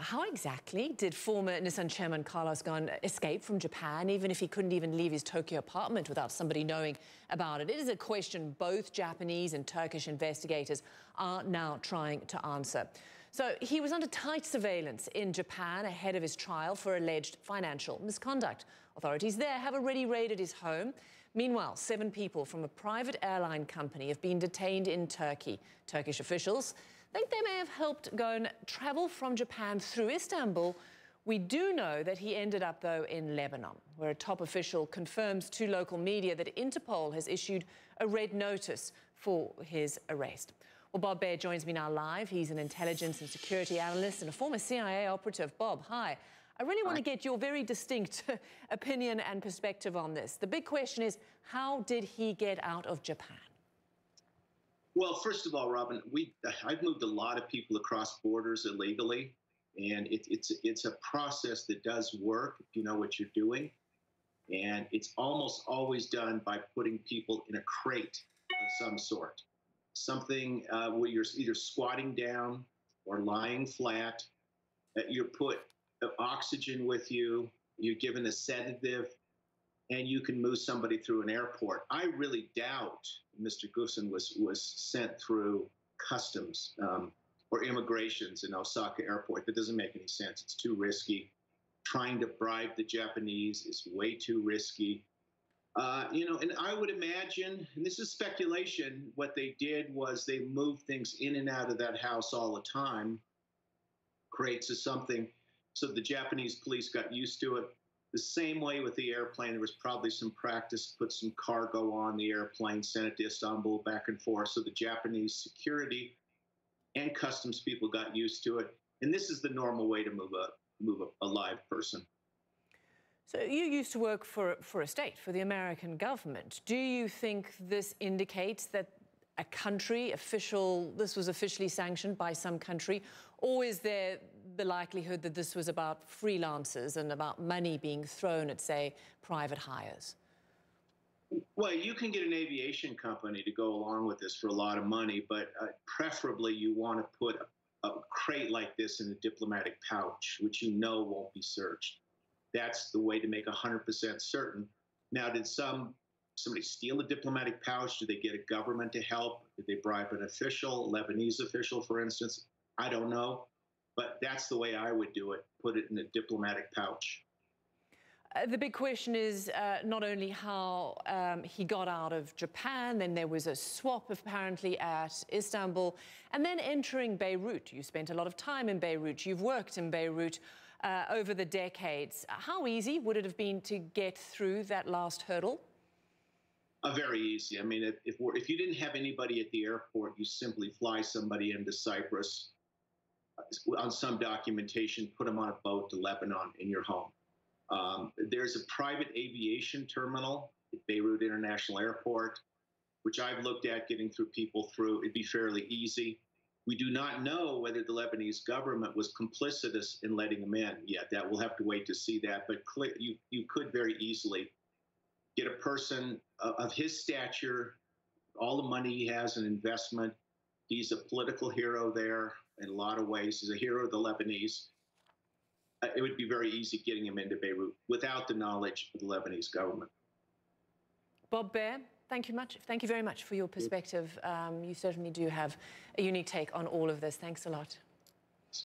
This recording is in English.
How exactly did former Nissan Chairman Carlos Ghosn escape from Japan, even if he couldn't even leave his Tokyo apartment without somebody knowing about it? It is a question both Japanese and Turkish investigators are now trying to answer. So he was under tight surveillance in Japan ahead of his trial for alleged financial misconduct. Authorities there have already raided his home. Meanwhile, 7 people from a private airline company have been detained in Turkey. Turkish officials think they may have helped Ghosn travel from Japan through Istanbul. We do know that he ended up, though, in Lebanon, where a top official confirms to local media that Interpol has issued a red notice for his arrest. Well, Bob Baer joins me now live. He's an intelligence and security analyst and a former CIA operative. Bob, hi. I really want to get your very distinct opinion and perspective on this. The big question is, how did he get out of Japan? Well, first of all, Robyn, I've moved a lot of people across borders illegally, and it's a process that does work if you know what you're doing. And it's almost always done by putting people in a crate of some sort, something where you're either squatting down or lying flat. You're put oxygen with you, you're given a sedative, and you can move somebody through an airport. I really doubt Mr. Ghosn was sent through customs or immigrations in Osaka airport. That doesn't make any sense. It's too risky. Trying to bribe the Japanese is way too risky. And I would imagine, and this is speculation, what they did was they moved things in and out of that house all the time, crates of something, so the Japanese police got used to it. The same way with the airplane, there was probably some practice, put some cargo on the airplane, sent it to Istanbul, back and forth. So the Japanese security and customs people got used to it. And this is the normal way to move a live person. So you used to work for a state, for the American government. Do you think this indicates that a country this was officially sanctioned by some country, or is there the likelihood that this was about freelancers and about money being thrown at, say, private hires? Well, you can get an aviation company to go along with this for a lot of money, but preferably you want to put a crate like this in a diplomatic pouch, which you know won't be searched. That's the way to make 100% certain. Now, did somebody steal a diplomatic pouch? Did they get a government to help? Did they bribe an official, Lebanese official, for instance? I don't know. But that's the way I would do it, put it in a diplomatic pouch. The big question is not only how he got out of Japan, then there was a swap apparently at Istanbul, and then entering Beirut. You spent a lot of time in Beirut. You've worked in Beirut over the decades. How easy would it have been to get through that last hurdle? Very easy. I mean, if you didn't have anybody at the airport, you simply fly somebody into Cyprus on some documentation, put them on a boat to Lebanon in your home. There's a private aviation terminal at Beirut International Airport, which I've looked at getting people through. It'd be fairly easy. We do not know whether the Lebanese government was complicitous in letting them in yet. That we'll have to wait to see that. But you could very easily get a person of his stature, all the money he has in investment. He's a political hero there in a lot of ways. He's a hero of the Lebanese. It would be very easy getting him into Beirut without the knowledge of the Lebanese government. Bob Baer, thank you very much for your perspective. You certainly do have a unique take on all of this. Thanks a lot.